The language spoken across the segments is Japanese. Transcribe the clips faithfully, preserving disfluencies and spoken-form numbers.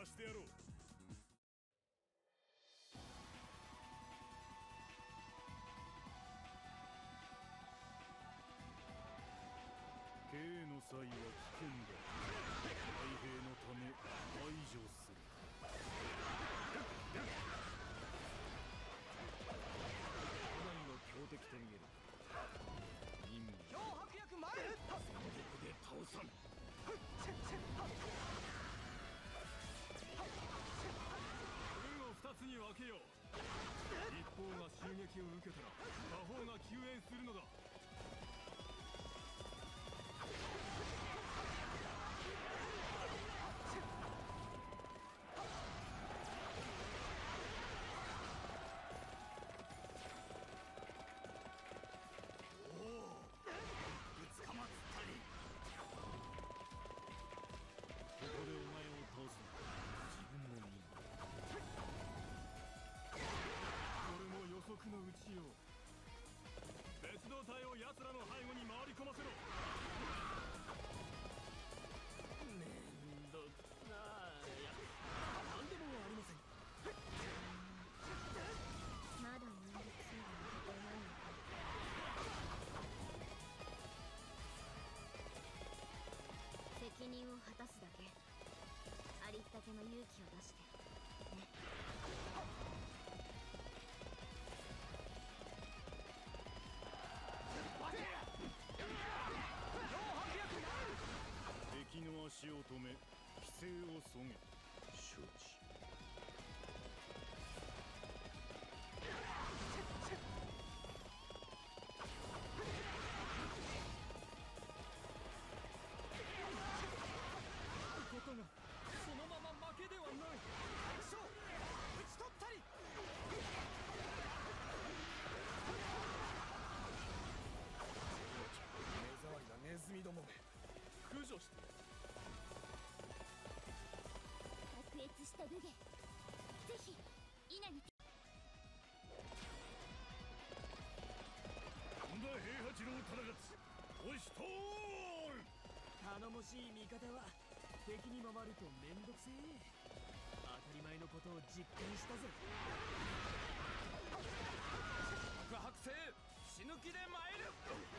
させてやろう。刑の際は危険だ。太平のため排除する。何が強敵と言える。任務脅迫役前へ。 その僕で倒さん。軍を二つに分けよう。一方が襲撃を受けたら他方が救援するのだ。予測の打ちよう。別動隊を奴らの背後に回り込ませろ。めんどくさい。いや、何でもありません。 まだめんどくさいが抜けてないのか。責任を果たすだけ。ありったけの勇気を出してね。 敵の足を止め、規制をそげ。承知。ことがそのまま負けではない。 そう、討ち取ったり。目障りなネズミどもめ、駆除してやる。 卓越した武芸、ぜひ稲に。 本田平八郎忠勝、押しとーる。 頼もしい味方は敵に回るとめんどくせえ。当たり前のことを実感したぜ。白白星死ぬ気で参る。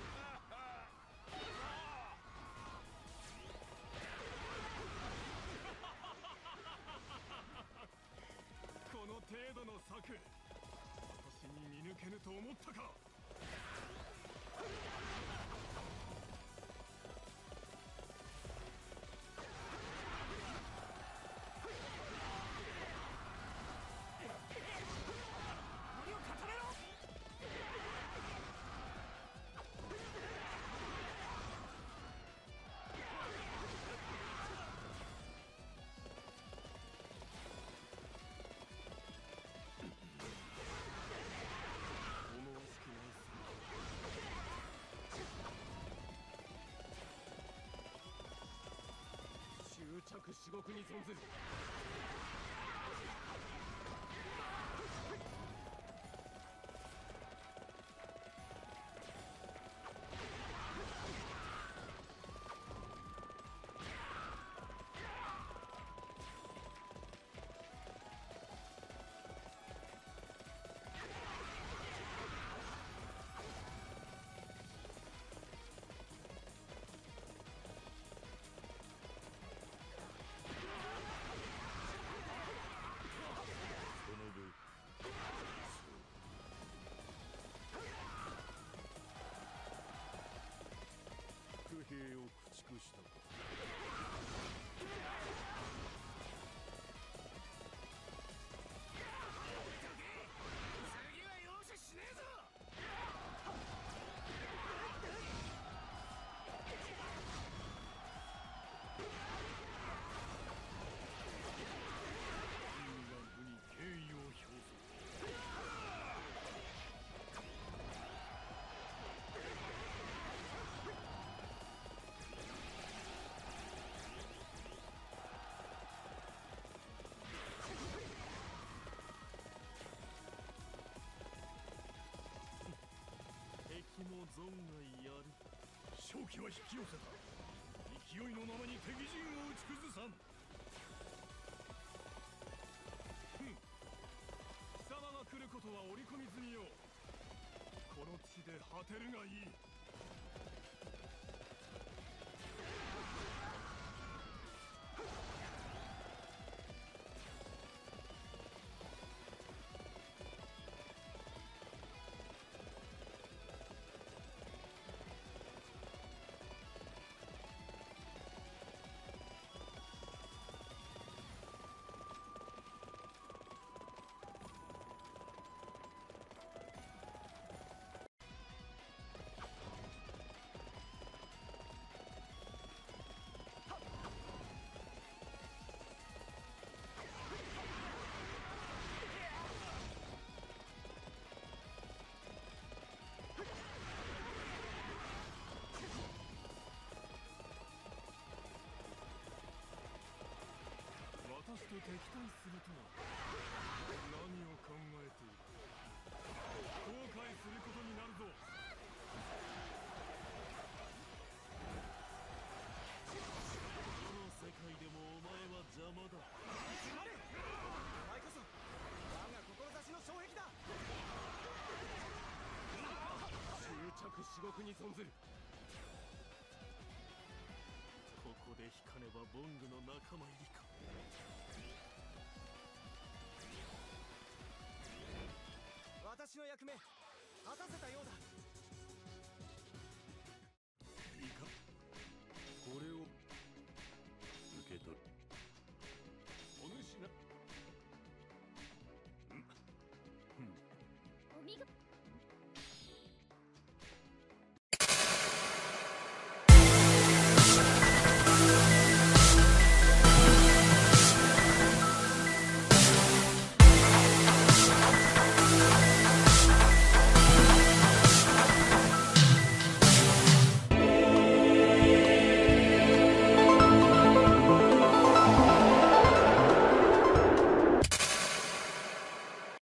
この程度の策、私に見抜けぬと思ったか。 森を固めろ。 思わしくないさ。執着至極に存ずる。その後伏兵を駆逐した。 次は容赦しねえぞ。 部に敬意を表す。 敵も存外やる。 正気は引き寄せた。勢いのままに敵陣を打ち崩さん。 当てるがいい。私と敵対するとは何を考えている。後悔することになるぞ。 どの世界でもお前は邪魔だ。 閉まれ。お前こそ我が志の障壁だ。 執着至極に存ずる。 ここで引かねばボングの仲間入りか。 私の役目果たせたようだ。